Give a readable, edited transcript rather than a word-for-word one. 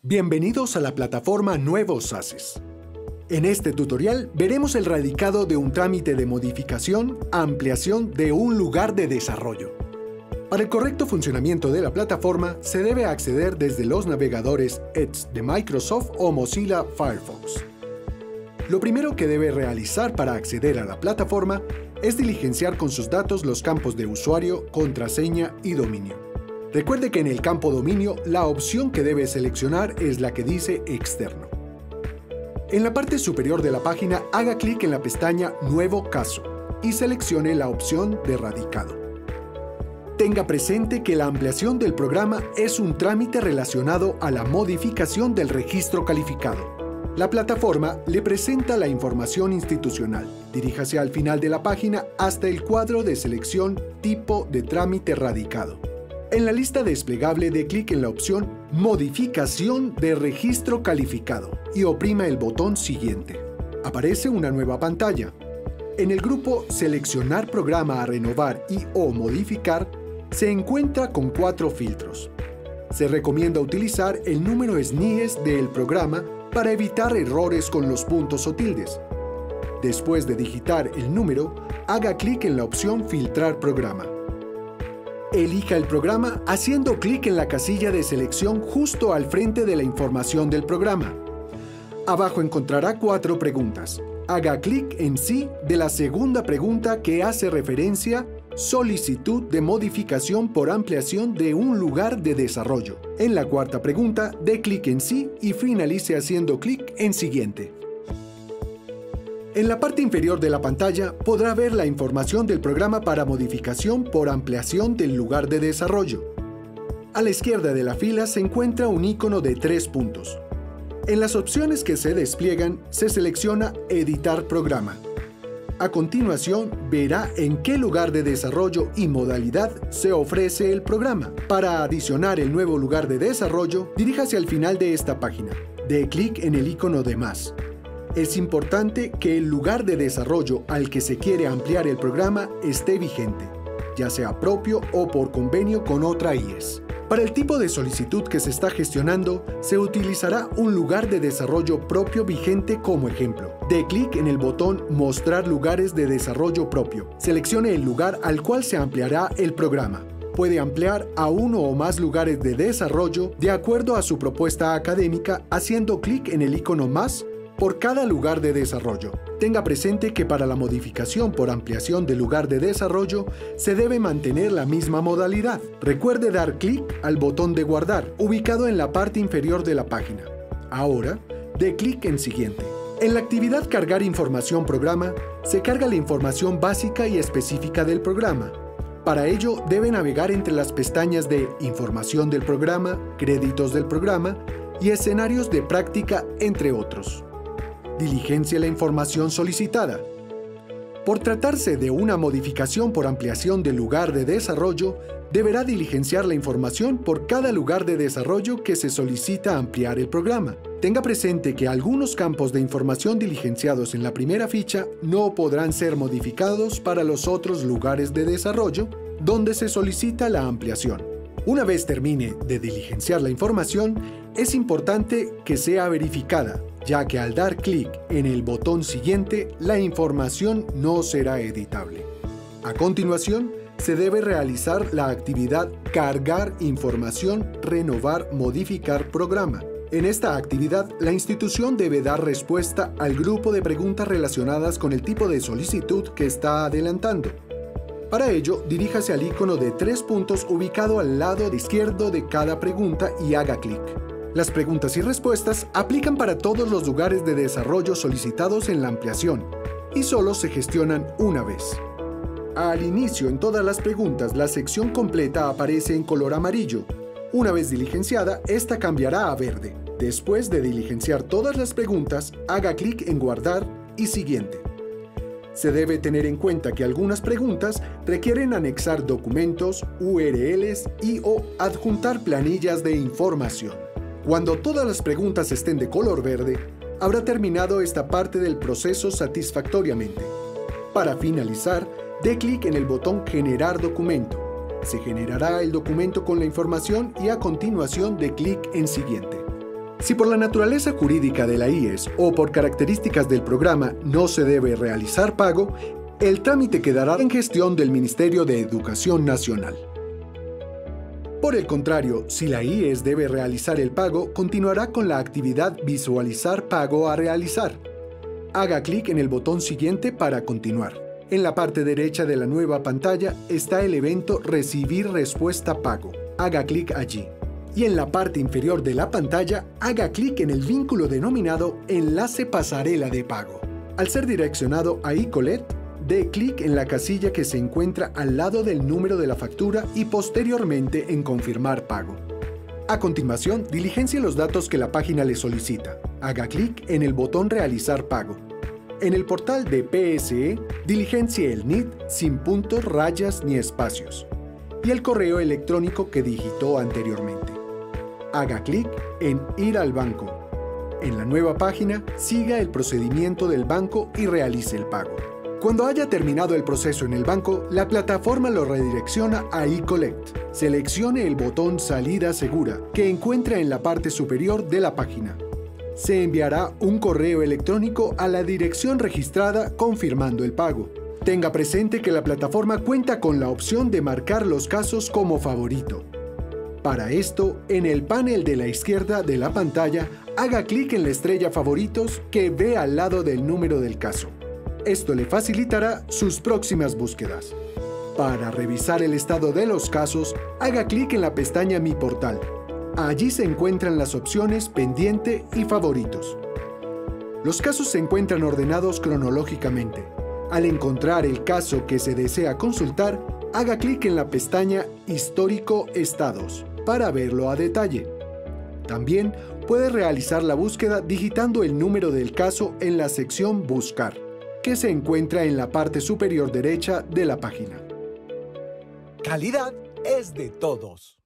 Bienvenidos a la plataforma Nuevos Haces. En este tutorial veremos el radicado de un trámite de modificación, ampliación de un lugar de desarrollo. Para el correcto funcionamiento de la plataforma se debe acceder desde los navegadores Edge de Microsoft o Mozilla Firefox. Lo primero que debe realizar para acceder a la plataforma es diligenciar con sus datos los campos de usuario, contraseña y dominio. Recuerde que en el campo dominio la opción que debe seleccionar es la que dice externo. En la parte superior de la página haga clic en la pestaña Nuevo caso y seleccione la opción de radicado. Tenga presente que la ampliación del programa es un trámite relacionado a la modificación del registro calificado. La plataforma le presenta la información institucional. Diríjase al final de la página hasta el cuadro de selección Tipo de trámite radicado. En la lista desplegable dé clic en la opción Modificación de registro calificado y oprima el botón Siguiente. Aparece una nueva pantalla. En el grupo Seleccionar programa a renovar y/o modificar se encuentra con 4 filtros. Se recomienda utilizar el número SNIES del programa para evitar errores con los puntos o tildes. Después de digitar el número, haga clic en la opción Filtrar programa. Elija el programa haciendo clic en la casilla de selección justo al frente de la información del programa. Abajo encontrará 4 preguntas. Haga clic en sí de la segunda pregunta que hace referencia Solicitud de modificación por ampliación de un lugar de desarrollo. En la cuarta pregunta, dé clic en sí y finalice haciendo clic en Siguiente. En la parte inferior de la pantalla podrá ver la información del programa para modificación por ampliación del lugar de desarrollo. A la izquierda de la fila se encuentra un icono de 3 puntos. En las opciones que se despliegan, se selecciona Editar programa. A continuación, verá en qué lugar de desarrollo y modalidad se ofrece el programa. Para adicionar el nuevo lugar de desarrollo, diríjase al final de esta página. Dé clic en el icono de más. Es importante que el lugar de desarrollo al que se quiere ampliar el programa esté vigente, ya sea propio o por convenio con otra IES. Para el tipo de solicitud que se está gestionando, se utilizará un lugar de desarrollo propio vigente como ejemplo. Dé clic en el botón Mostrar lugares de desarrollo propio. Seleccione el lugar al cual se ampliará el programa. Puede ampliar a uno o más lugares de desarrollo de acuerdo a su propuesta académica haciendo clic en el icono más por cada lugar de desarrollo. Tenga presente que para la modificación por ampliación del lugar de desarrollo se debe mantener la misma modalidad. Recuerde dar clic al botón de guardar, ubicado en la parte inferior de la página. Ahora, dé clic en Siguiente. En la actividad Cargar información programa, se carga la información básica y específica del programa. Para ello, debe navegar entre las pestañas de Información del programa, Créditos del programa y Escenarios de práctica, entre otros. Diligencia la información solicitada. Por tratarse de una modificación por ampliación del lugar de desarrollo, deberá diligenciar la información por cada lugar de desarrollo que se solicita ampliar el programa. Tenga presente que algunos campos de información diligenciados en la primera ficha no podrán ser modificados para los otros lugares de desarrollo donde se solicita la ampliación. Una vez termine de diligenciar la información, es importante que sea verificada, ya que al dar clic en el botón Siguiente, la información no será editable. A continuación, se debe realizar la actividad Cargar información, renovar, modificar programa. En esta actividad, la institución debe dar respuesta al grupo de preguntas relacionadas con el tipo de solicitud que está adelantando. Para ello, diríjase al icono de 3 puntos ubicado al lado izquierdo de cada pregunta y haga clic. Las preguntas y respuestas aplican para todos los lugares de desarrollo solicitados en la ampliación y solo se gestionan una vez. Al inicio en todas las preguntas, la sección completa aparece en color amarillo. Una vez diligenciada, esta cambiará a verde. Después de diligenciar todas las preguntas, haga clic en Guardar y Siguiente. Se debe tener en cuenta que algunas preguntas requieren anexar documentos, URLs y/o adjuntar planillas de información. Cuando todas las preguntas estén de color verde, habrá terminado esta parte del proceso satisfactoriamente. Para finalizar, dé clic en el botón Generar documento. Se generará el documento con la información y a continuación dé clic en Siguiente. Si por la naturaleza jurídica de la IES o por características del programa no se debe realizar pago, el trámite quedará en gestión del Ministerio de Educación Nacional. Por el contrario, si la IES debe realizar el pago, continuará con la actividad Visualizar pago a realizar. Haga clic en el botón siguiente para continuar. En la parte derecha de la nueva pantalla está el evento Recibir respuesta pago. Haga clic allí. Y en la parte inferior de la pantalla, haga clic en el vínculo denominado Enlace pasarela de pago. Al ser direccionado a iCollect, dé clic en la casilla que se encuentra al lado del número de la factura y posteriormente en Confirmar pago. A continuación, diligencie los datos que la página le solicita. Haga clic en el botón Realizar pago. En el portal de PSE, diligencie el NID sin puntos, rayas ni espacios y el correo electrónico que digitó anteriormente. Haga clic en Ir al banco. En la nueva página, siga el procedimiento del banco y realice el pago. Cuando haya terminado el proceso en el banco, la plataforma lo redirecciona a iCollect. Seleccione el botón Salida segura, que encuentra en la parte superior de la página. Se enviará un correo electrónico a la dirección registrada confirmando el pago. Tenga presente que la plataforma cuenta con la opción de marcar los casos como favorito. Para esto, en el panel de la izquierda de la pantalla, haga clic en la estrella Favoritos que ve al lado del número del caso. Esto le facilitará sus próximas búsquedas. Para revisar el estado de los casos, haga clic en la pestaña Mi portal. Allí se encuentran las opciones Pendiente y Favoritos. Los casos se encuentran ordenados cronológicamente. Al encontrar el caso que se desea consultar, haga clic en la pestaña Histórico Estados para verlo a detalle. También puede realizar la búsqueda digitando el número del caso en la sección Buscar, que se encuentra en la parte superior derecha de la página. Calidad es de todos.